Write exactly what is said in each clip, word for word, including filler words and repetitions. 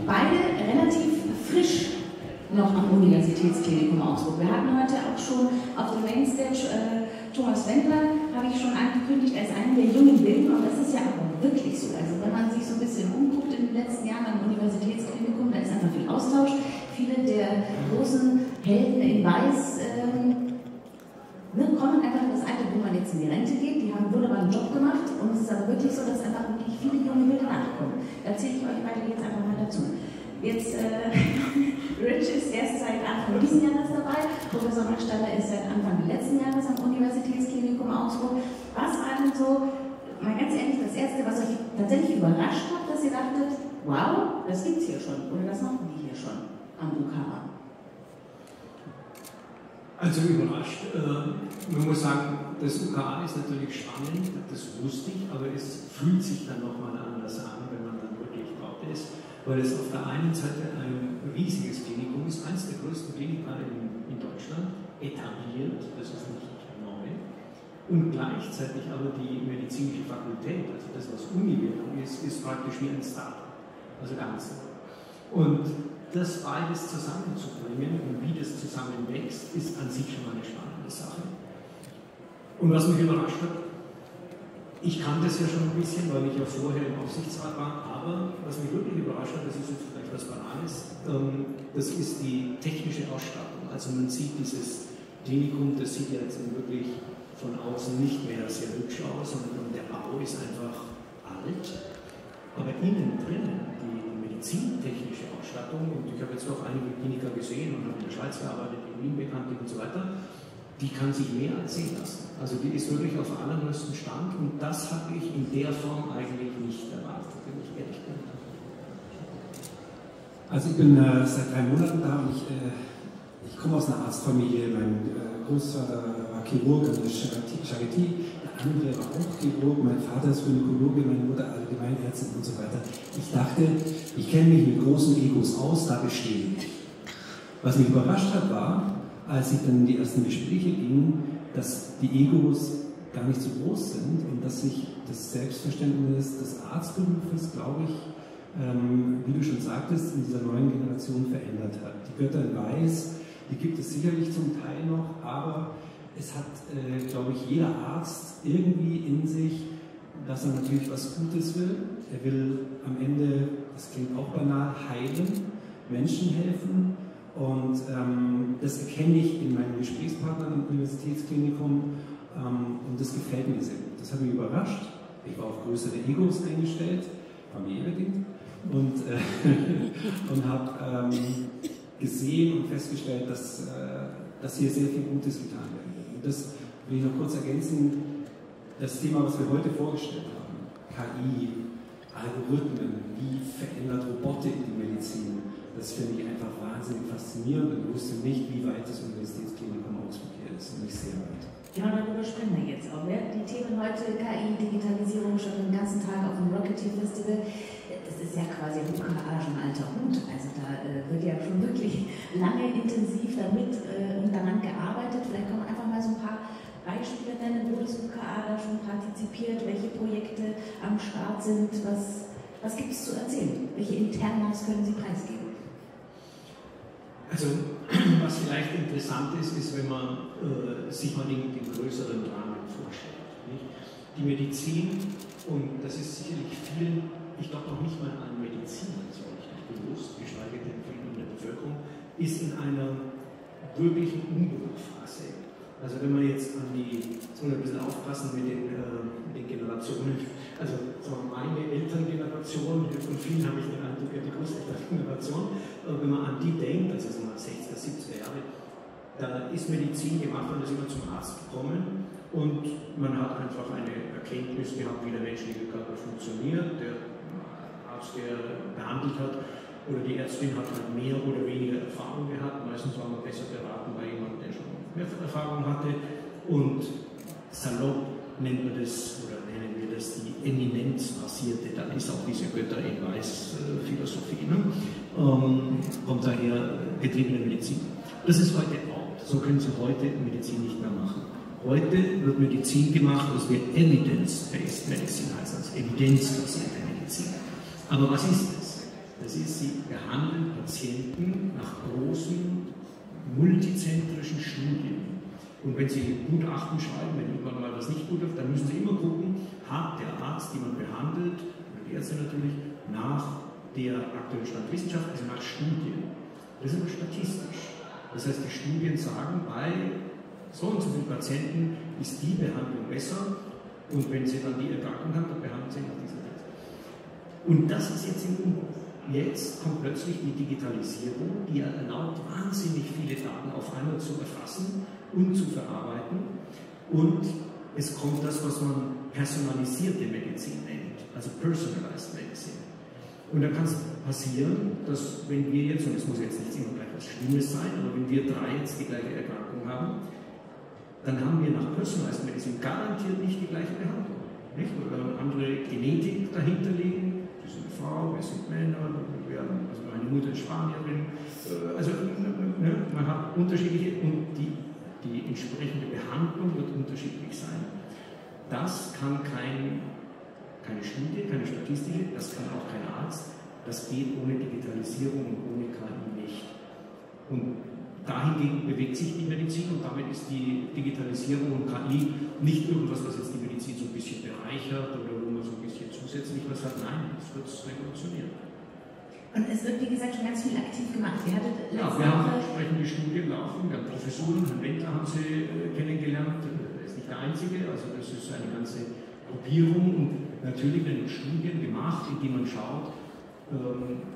beide relativ frisch noch am Universitätsklinikum Augsburg. Wir hatten heute auch schon auf der Mainstage äh, Thomas Wendler, habe ich schon angekündigt, als einen der jungen Wilden, und das ist ja auch wirklich so. Also wenn man sich so ein bisschen umguckt in den letzten Jahren am Universitätsklinikum, da ist einfach viel Austausch. Viele der großen Helden in Weiß ähm, ne, kommen einfach in das Alter, wo man jetzt in die Rente geht. Die haben einen wunderbaren Job gemacht, und es ist aber wirklich so, dass einfach wirklich viele junge Wilde nachkommen. Da erzähle ich euch beide jetzt einfach mal dazu. Jetzt, äh, Rich ist erst seit Anfang dieses Jahres dabei, Professor Mackstaller ist seit Anfang letzten Jahres am Universitätsklinikum Augsburg. Was war denn so, mal ganz ehrlich, das Erste, was euch tatsächlich überrascht hat, dass ihr dachtet, wow, das gibt's hier schon, oder das machen die hier schon am U K A? Also überrascht, äh, man muss sagen, das U K A ist natürlich spannend, das wusste ich, aber es fühlt sich dann nochmal anders an, wenn man dann wirklich dort ist, weil es auf der einen Seite ein riesiges Klinikum ist, eines der größten Kliniken in, in Deutschland, etabliert, das ist nicht neu, und gleichzeitig aber die medizinische Fakultät, also das, was Uni-Bildung ist, ist praktisch wie ein Start-up, also ganz neu. Und das beides zusammenzubringen und wie das zusammenwächst, ist an sich schon mal eine spannende Sache. Und was mich überrascht hat, ich kannte es ja schon ein bisschen, weil ich ja vorher im Aufsichtsrat war, aber was mich wirklich überrascht hat, das ist jetzt vielleicht was Banales, ähm, das ist die technische Ausstattung. Also man sieht dieses Klinikum, das sieht ja jetzt wirklich von außen nicht mehr sehr hübsch aus, sondern der Bau ist einfach alt, aber innen drinnen die medizintechnische Ausstattung, und ich habe jetzt auch einige Kliniker gesehen und habe in der Schweiz gearbeitet, in Wien bekannt und so weiter, die kann sich mehr als sehen lassen. Also die ist wirklich auf allerhöchstem Stand, und das habe ich in der Form eigentlich nicht erwartet, wenn ich ehrlich bin. Also ich bin äh, seit drei Monaten da, und ich, äh, ich komme aus einer Arztfamilie. Mein äh, Großvater war Chirurg an der Charité, der andere war auch Chirurg, mein Vater ist Gynäkologe, meine Mutter Allgemeinärztin und so weiter. Ich dachte, ich kenne mich mit großen Egos aus, da bestehen. Was mich überrascht hat, war, als ich dann in die ersten Gespräche ging, dass die Egos gar nicht so groß sind und dass sich das Selbstverständnis des Arztberufes, glaube ich, ähm, wie du schon sagtest, in dieser neuen Generation verändert hat. Die Götter in Weiß, die gibt es sicherlich zum Teil noch, aber es hat, äh, glaube ich, jeder Arzt irgendwie in sich, dass er natürlich was Gutes will. Er will am Ende, das klingt auch banal, heilen, Menschen helfen. Und ähm, das erkenne ich in meinen Gesprächspartnern im Universitätsklinikum, ähm, und das gefällt mir sehr gut. Das hat mich überrascht. Ich war auf größere Egos eingestellt, familienbedingt, und, äh, und habe ähm, gesehen und festgestellt, dass, äh, dass hier sehr viel Gutes getan werden wird. Und das will ich noch kurz ergänzen. Das Thema, was wir heute vorgestellt haben, K I, Algorithmen, wie verändert Robotik die Medizin, das finde ich einfach wahnsinnig faszinierend, und ich wusste nicht, wie weit das Universitätsklinikum Augsburg hier ist, und nicht sehr weit. Genau, darüber sprechen wir jetzt auch. Ne? Die Themen heute, K I, Digitalisierung, schon den ganzen Tag auf dem Rocketeer Festival, das ist ja quasi ein U K A schon alter Hund. Also da äh, wird ja schon wirklich lange intensiv damit äh, und daran gearbeitet. Vielleicht kann man einfach mal so ein paar Beispiele nennen, wo das U K A da schon partizipiert, welche Projekte am Start sind, was, was gibt es zu erzählen? Welche Internas können Sie preisgeben? Also, was vielleicht interessant ist, ist, wenn man äh, sich mal den, den größeren Rahmen vorstellt. Nicht? Die Medizin, und das ist sicherlich vielen, ich glaube noch nicht mal allen Medizinern so richtig bewusst, geschweige denn vielen in der Bevölkerung, ist in einer wirklichen Umbruchphase. Also wenn man jetzt an die, jetzt muss man ein bisschen aufpassen mit den, äh, mit den Generationen, also sagen wir, meine Elterngeneration, von vielen habe ich den Eindruck, die Großelterngeneration, äh, wenn man an die denkt, also sagen wir sechziger, siebziger Jahre, da ist Medizin gemacht, man ist immer zum Arzt gekommen und man hat einfach eine Erkenntnis gehabt, wie der menschliche Körper funktioniert. Der Arzt, der behandelt hat, oder die Ärztin hat halt mehr oder weniger Erfahrung gehabt, meistens war man besser beraten bei jemandem, der schon mehr Erfahrung hatte, und salopp nennt man das, oder nennen wir das die eminenzbasierte, dann ist auch diese Götter in Weiß äh, Philosophie, ne? ähm, kommt daher getriebene Medizin. Das ist heute out, so können Sie heute Medizin nicht mehr machen. Heute wird Medizin gemacht, was wir Evidence-Based Medicine heißt, also evidenzbasierte Medizin. Aber was ist das? Das ist, sie behandeln Patienten nach großen, multizentrischen Studien. Und wenn Sie Gutachten schreiben, wenn irgendwann mal was nicht gut läuft, dann müssen Sie immer gucken, hat der Arzt, den man behandelt, oder die Ärzte natürlich, nach der aktuellen Stand Wissenschaft, also nach Studien. Das ist aber statistisch. Das heißt, die Studien sagen, bei so und so vielen Patienten ist die Behandlung besser und wenn sie dann die Erkrankung haben, dann behandeln sie nach dieser Weise. Und das ist jetzt im Umbruch. Jetzt kommt plötzlich die Digitalisierung, die erlaubt, wahnsinnig viele Daten auf einmal zu erfassen und zu verarbeiten. Und es kommt das, was man personalisierte Medizin nennt, also Personalized Medicine. Und da kann es passieren, dass wenn wir jetzt, und es muss jetzt nicht immer gleich was Schlimmes sein, aber wenn wir drei jetzt die gleiche Erkrankung haben, dann haben wir nach Personalized Medicine garantiert nicht die gleiche Behandlung. Nicht? Oder eine andere Genetik dahinter liegen. Wir sind eine Frau, wir sind Männer, wir haben, also meine Mutter ist Spanierin. Also ne, man hat unterschiedliche und die, die entsprechende Behandlung wird unterschiedlich sein. Das kann kein, keine Studie, keine statistische, das kann auch kein Arzt. Das geht ohne Digitalisierung und ohne K I nicht. Und dahingegen bewegt sich die Medizin und damit ist die Digitalisierung und K I nicht irgendwas, was jetzt die Medizin so ein bisschen bereichert oder wo man so ein bisschen zusätzlich was hat. Nein, es wird revolutionieren. Und es wird, wie gesagt, schon ganz viel aktiv gemacht. Wir, ja, wir haben entsprechende Studien laufen, wir haben Professoren, Herrn Wendler haben Sie äh, kennengelernt, er ist nicht der Einzige, also das ist eine ganze Gruppierung und natürlich werden Studien gemacht, in denen man schaut, ähm,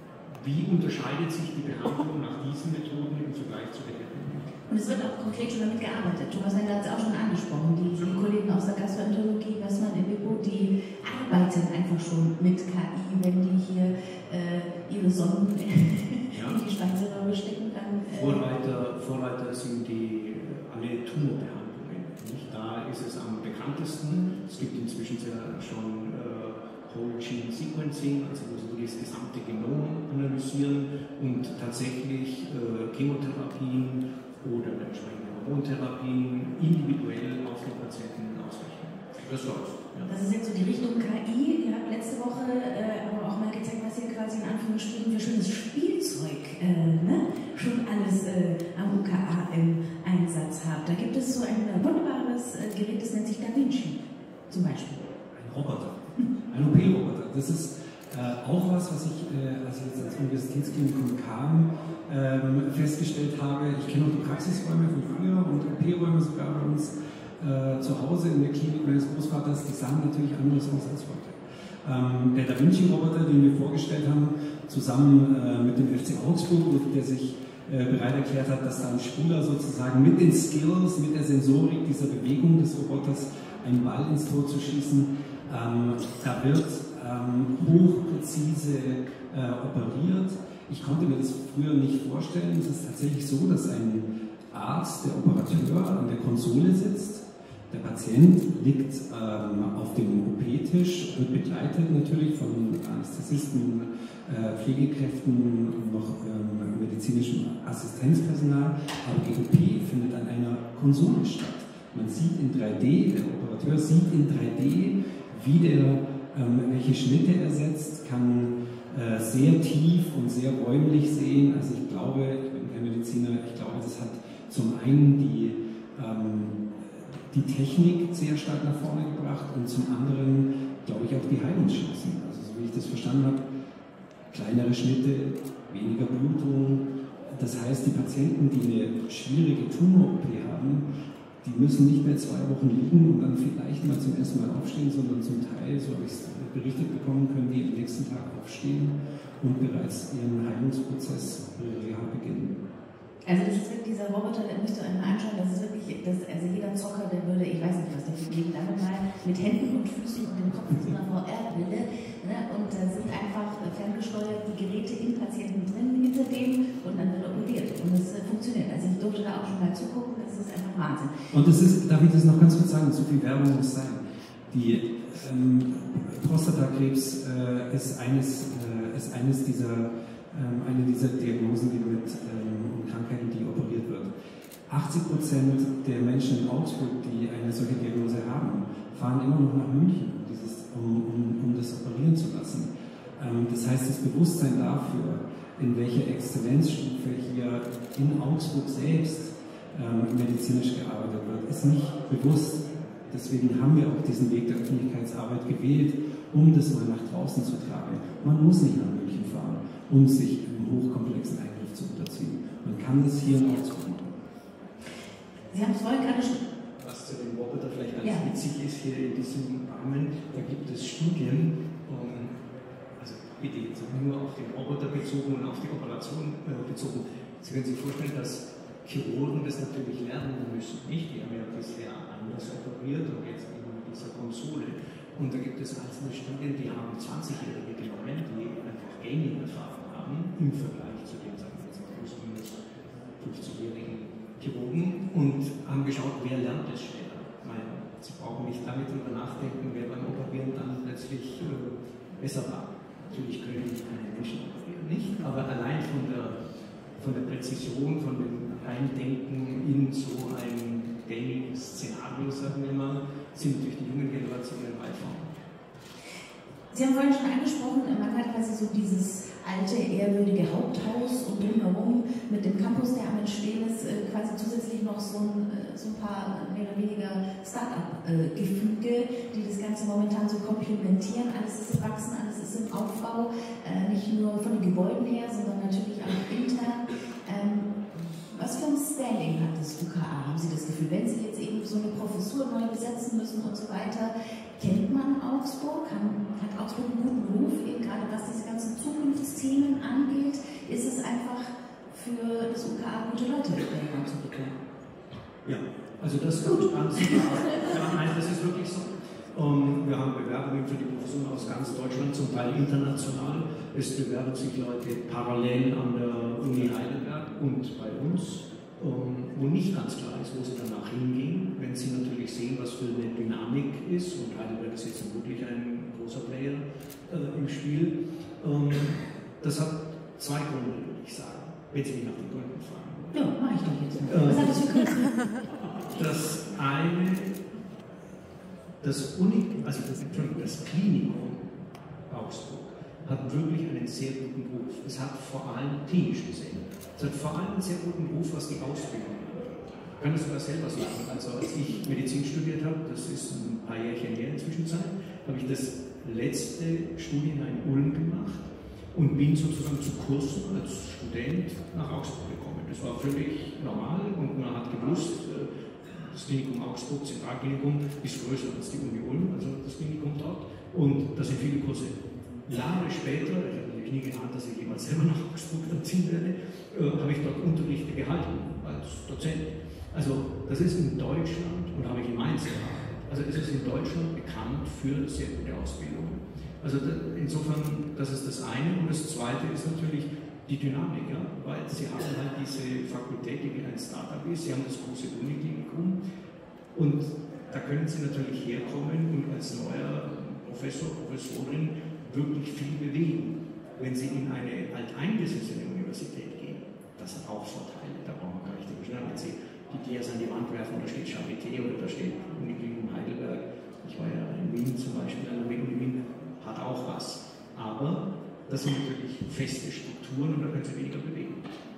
wie unterscheidet sich die Behandlung nach diesen Methoden im Vergleich zu der Herkunft? Und es wird auch konkret schon damit gearbeitet. Thomas Wendler hat es auch schon angesprochen. Die, die Kollegen aus der Gastroenterologie, Westmann, Ibibo, die arbeiten einfach schon mit K I, wenn die hier äh, ihre Sonden ja. in die Speiseröhre stecken. Dann, äh Vorreiter, Vorreiter sind die alle Tumorbehandlungen. Nicht? Da ist es am bekanntesten. Es gibt inzwischen ja schon äh, Whole Gene Sequencing, also wo sie das gesamte Genom analysieren und tatsächlich äh, Chemotherapien oder entsprechende Hormontherapien individuell auf den Patienten ausrichten. Das läuft. Ja. Das ist jetzt so die Richtung K I. Ihr habt letzte Woche äh, aber auch mal gezeigt, was ihr quasi in Anführungsstrichen für schönes Spielzeug äh, ne? schon alles äh, am U K A im Einsatz habt. Da gibt es so ein wunderbares äh, Gerät, das nennt sich Da Vinci zum Beispiel. Ein Roboter. Ein O P-Roboter. Das ist äh, auch was, was ich, äh, als ich jetzt ans Universitätsklinikum kam, ähm, festgestellt habe. Ich kenne auch die Praxisräume von früher und O P-Räume sogar bei uns äh, zu Hause in der Klinik meines Großvaters. Die sahen natürlich anders aus als heute. Ähm, der Da Vinci-Roboter, den wir vorgestellt haben, zusammen äh, mit dem F C Augsburg, der sich äh, bereit erklärt hat, dass da ein Spuler sozusagen mit den Skills, mit der Sensorik dieser Bewegung des Roboters einen Ball ins Tor zu schießen. Ähm, da wird ähm, hochpräzise äh, operiert. Ich konnte mir das früher nicht vorstellen. Es ist tatsächlich so, dass ein Arzt, der Operateur, an der Konsole sitzt. Der Patient liegt ähm, auf dem O P-Tisch, wird begleitet natürlich von Anästhesisten, äh, Pflegekräften und noch ähm, medizinischem Assistenzpersonal. Aber die O P findet an einer Konsole statt. Man sieht in drei D, der Operateur sieht in drei D, wie der, ähm, welche Schnitte er setzt, kann äh, sehr tief und sehr räumlich sehen. Also ich glaube, ich bin kein Mediziner, ich glaube, das hat zum einen die, ähm, die Technik sehr stark nach vorne gebracht und zum anderen, glaube ich, auch die Heilungschancen. Also so wie ich das verstanden habe, kleinere Schnitte, weniger Blutung. Das heißt, die Patienten, die eine schwierige Tumor-O P haben, die müssen nicht mehr zwei Wochen liegen und dann vielleicht mal zum ersten Mal aufstehen, sondern zum Teil, so habe ich es berichtet bekommen, können die am nächsten Tag aufstehen und bereits ihren Heilungsprozess Reha beginnen. Also das ist wirklich dieser Roboter, der müsst ihr euch mal anschauen, das ist wirklich, das, also jeder Zocker, der würde, ich weiß nicht, was der für geben, damit mal mit Händen und Füßen und dem Kopf in so einer V R-Brille, ne, und da sind einfach ferngesteuert die Geräte in Patienten drin, hinter dem, und dann wird operiert und das äh, funktioniert. Also ich durfte da auch schon mal zugucken, das ist einfach Wahnsinn. Und das ist, darf ich das noch ganz kurz sagen, so viel Werbung muss sein. Die ähm, Prostatakrebs äh, ist, eines, äh, ist eines dieser, ähm, eine dieser Diagnosen, die mit ähm, Krankheiten, die operiert wird. achtzig Prozent der Menschen in Augsburg, die eine solche Diagnose haben, fahren immer noch nach München, dieses, um, um, um das operieren zu lassen. Ähm, das heißt, das Bewusstsein dafür, in welcher Exzellenzstufe hier in Augsburg selbst ähm, medizinisch gearbeitet wird, ist nicht bewusst. Deswegen haben wir auch diesen Weg der Öffentlichkeitsarbeit gewählt, um das mal nach draußen zu tragen. Man muss nicht nach München fahren, um sich einem hochkomplexen Eingriff zu unterziehen. Man kann das hier in Augsburg machen. Sie haben es vorhin gerade schon. Was zu dem Roboter vielleicht ganz Ja. witzig ist hier in diesem Rahmen, da gibt es Studien, um, also bitte jetzt nur auf den Roboter bezogen und auf die Operation äh, bezogen. Sie können sich vorstellen, dass Chirurgen das natürlich lernen müssen, nicht? Die haben ja bisher anders operiert und jetzt eben mit dieser Konsole. Und da gibt es einzelne Studien, die haben zwanzigjährige genommen, die einfach Gaming-Erfahrung haben im Vergleich zu den, sagen wir jetzt mal, plus minus fünfzigjährigen Chirurgen und haben geschaut, wer lernt es schneller. Meine, Sie brauchen nicht damit darüber nachdenken, wer beim Operieren dann plötzlich äh, besser war. Natürlich können die keine Menschen operieren, nicht, aber allein von der, von der Präzision, von dem Eindenken in so ein Gaming-Szenario, sagen wir mal, sind durch die jungen Generationen weit vorne. Sie haben vorhin schon angesprochen, man hat quasi so dieses alte, ehrwürdige Haupthaus und drumherum mit dem Campus, der am Entstehen ist, quasi zusätzlich noch so ein, so ein paar mehr oder weniger Start-up-Gefüge, die das Ganze momentan so komplementieren. Alles ist im Wachsen, alles ist im Aufbau, nicht nur von den Gebäuden her, sondern natürlich auch intern. Was für ein Standing hat das U K A, haben Sie das Gefühl? Wenn Sie jetzt eben so eine Professur neu besetzen müssen und so weiter, kennt man Augsburg? Hat Augsburg einen guten Ruf, eben gerade was diese ganzen Zukunftsthemen angeht? Ist es einfach für das U K A gute Leute zu bekommen? Ja, also das ist ganz klar. Ja, nein, das ist wirklich so. Um, wir haben Bewerbungen für die Professuren aus ganz Deutschland, zum Teil international. Es bewerben sich Leute parallel an der Uni Heidelberg und bei uns, um, wo nicht ganz klar ist, wo sie danach hingehen, wenn sie natürlich sehen, was für eine Dynamik ist. Und Heidelberg ist jetzt wirklich ein großer Player äh, im Spiel. Um, das hat zwei Gründe, würde ich sagen, wenn Sie mich nach den Gründen fragen. Ja, mache ich doch jetzt. Äh, was hat das für Gründe? Das eine. Das, Uni, also das, das Klinikum Augsburg hat wirklich einen sehr guten Ruf. Es hat vor allem klinisch gesehen. Es hat vor allem einen sehr guten Ruf, was die Ausbildung angeht. Ich kann das sogar selber sagen. Also als ich Medizin studiert habe, das ist ein paar Jährchen her in der Zwischenzeit, habe ich das letzte Studienjahr in Ulm gemacht und bin sozusagen zu Kursen als Student nach Augsburg gekommen. Das war völlig normal und man hat gewusst, das Klinikum Augsburg, Zentralklinikum, ist größer als die Uni Ulm, also das Klinikum dort. Und da sind viele Kurse. Jahre später, ich habe natürlich nie geahnt, dass ich jemals selber nach Augsburg dann ziehen werde, äh, habe ich dort Unterrichte gehalten als Dozent. Also das ist in Deutschland, und habe ich in Mainz gehabt, also es ist in Deutschland bekannt für sehr gute Ausbildung. Also da, insofern, das ist das eine. Und das zweite ist natürlich die Dynamik, ja? Weil sie haben halt diese Fakultät, die wie ein Startup ist, sie haben das große Uniklinikum und da können sie natürlich herkommen und als neuer Professor, Professorin wirklich viel bewegen. Wenn sie in eine alteingesessene Universität gehen, das hat auch Vorteile, da brauchen wir gar nicht drüber sprechen. Wenn sie die D I A S an die Wand werfen, da steht Charité oder da steht Uniklinikum Heidelberg, ich war ja in Wien zum Beispiel, an der Uni Wien, hat auch was. Aber das sind natürlich feste Strukturen und da können Sie weniger bewegen.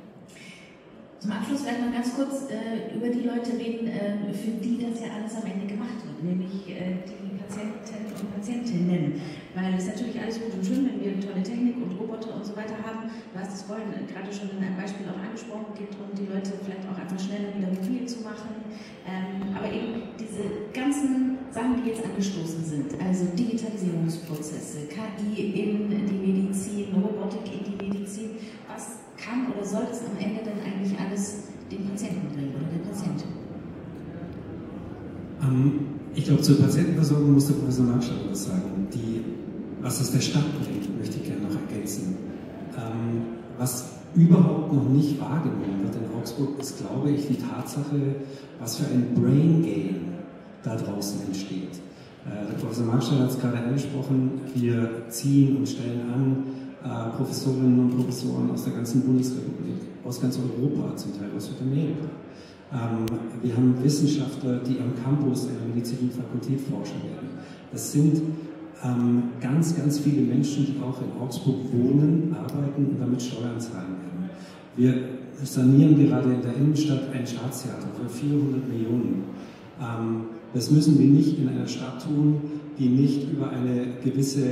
Zum Abschluss werden wir ganz kurz äh, über die Leute reden, äh, für die das ja alles am Ende gemacht wird, nämlich äh, die Patienten und Patientinnen. Weil es natürlich alles gut und schön, wenn wir tolle Technik und Roboter und so weiter haben. Du hast es vorhin äh, gerade schon in einem Beispiel auch angesprochen, geht darum, die Leute vielleicht auch einfach schneller wieder mobil zu machen. Ähm, aber eben diese ganzen Sachen, die jetzt angestoßen sind, also Digitalisierungsprozesse, K I in die Medizin, Robotik in die Medizin, was kann oder soll es am Ende denn eigentlich alles den Patienten bringen oder der Patientin? Ähm, ich glaube, zur Patientenversorgung muss der Professor Markstein was sagen. Die, was es der Stadt bringt, möchte ich gerne noch ergänzen. Ähm, was überhaupt noch nicht wahrgenommen wird in Augsburg, ist, glaube ich, die Tatsache, was für ein Brain Gain da draußen entsteht. Äh, der Professor Markstein hat es gerade angesprochen, wir ziehen und stellen an äh, Professorinnen und Professoren aus der ganzen Bundesrepublik, aus ganz Europa, zum Teil aus Südamerika. Ähm, wir haben Wissenschaftler, die am Campus einer medizinischen Fakultät forschen werden. Das sind ähm, ganz, ganz viele Menschen, die auch in Augsburg wohnen, arbeiten und damit Steuern zahlen werden. Wir sanieren gerade in der Innenstadt ein Staatstheater für vierhundert Millionen. Ähm, das müssen wir nicht in einer Stadt tun, die nicht über eine gewisse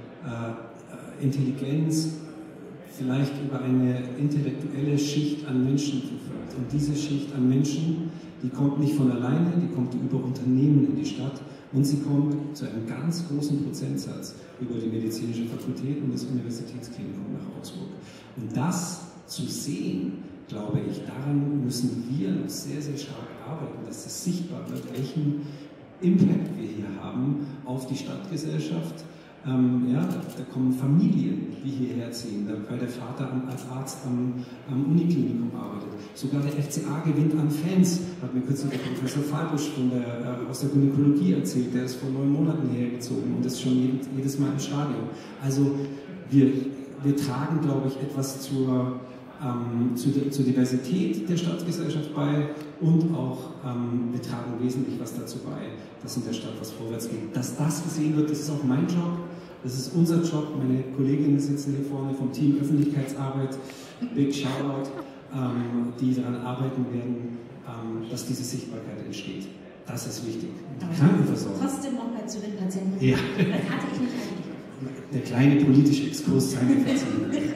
äh, Intelligenz, vielleicht über eine intellektuelle Schicht an Menschen verfügt. Und diese Schicht an Menschen, die kommt nicht von alleine, die kommt über Unternehmen in die Stadt und sie kommt zu einem ganz großen Prozentsatz über die medizinische Fakultät und das Universitätsklinikum nach Augsburg. Und das zu sehen, glaube ich, daran müssen wir noch sehr, sehr stark arbeiten, dass es sichtbar wird, welchen Impact wir hier haben auf die Stadtgesellschaft. Ähm, ja, da kommen Familien, die hierher ziehen, weil der Vater als Arzt am, am Uniklinikum arbeitet. Sogar der F C A gewinnt an Fans, hat mir kürzlich der Professor Falbusch von der, äh, aus der Gynäkologie erzählt, der ist vor neun Monaten hierher gezogen und ist schon jedes, jedes Mal im Stadion. Also wir, wir tragen, glaube ich, etwas zur, ähm, zu der, zur Diversität der Stadtgesellschaft bei und auch ähm, wir tragen wesentlich was dazu bei, dass in der Stadt was vorwärts geht. Dass das gesehen wird, das ist auch mein Job. Das ist unser Job, meine Kolleginnen sitzen hier vorne vom Team Öffentlichkeitsarbeit, Big Shoutout, ähm, die daran arbeiten werden, ähm, dass diese Sichtbarkeit entsteht. Das ist wichtig. Die Krankenversorgung. Trotzdem noch mal zu den Patienten. Ja. Das hatte ich nicht eigentlich. Der kleine politische Exkurs sei mir verziehen.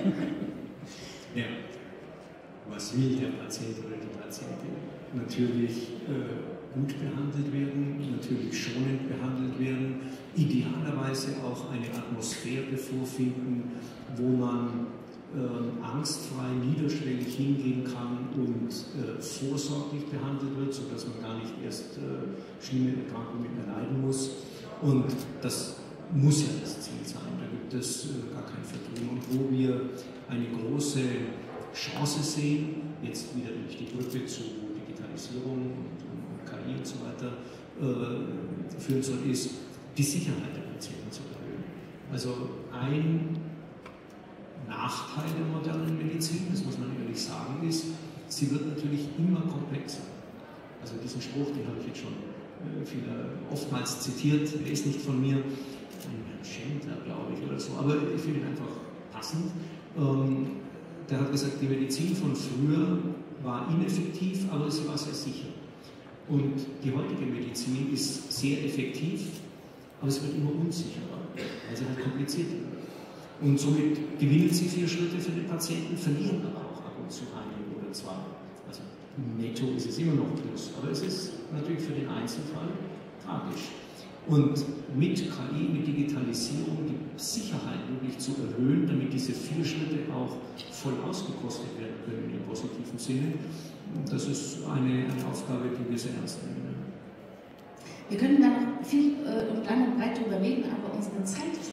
Ja. Was will der Patient oder die Patientin? Natürlich äh, gut behandelt werden, natürlich schonend behandelt werden, idealerweise auch eine Atmosphäre vorfinden, wo man äh, angstfrei, niederschwellig hingehen kann und äh, vorsorglich behandelt wird, sodass man gar nicht erst äh, schlimme Erkrankungen erleiden muss. Und das muss ja das Ziel sein, da gibt es äh, gar kein Vertun. Und wo wir eine große Chance sehen, jetzt wieder durch die Brücke zu Digitalisierung und, und K I und so weiter äh, führen soll, ist, die Sicherheit der Patienten zu erhöhen. Also ein Nachteil der modernen Medizin, das muss man ehrlich sagen, ist, sie wird natürlich immer komplexer. Also diesen Spruch, den habe ich jetzt schon äh, viel, oftmals zitiert, der ist nicht von mir, von Herrn Schindler, glaube ich, oder so, aber ich finde ihn einfach passend. Ähm, der hat gesagt, die Medizin von früher war ineffektiv, aber sie war sehr sicher. Und die heutige Medizin ist sehr effektiv, aber es wird immer unsicherer, weil sie halt komplizierter wird. Und somit gewinnen sie vier Schritte für den Patienten, verlieren aber auch ab und zu einen oder zwei. Also netto ist es immer noch plus, aber es ist natürlich für den Einzelfall tragisch. Und mit K I, mit Digitalisierung die Sicherheit wirklich zu erhöhen, damit diese vier Schritte auch voll ausgekostet werden können im positiven Sinne, das ist eine, eine Aufgabe, die wir sehr ernst nehmen. Wir können da noch viel äh, und lang und breit drüber reden, aber unsere Zeit ist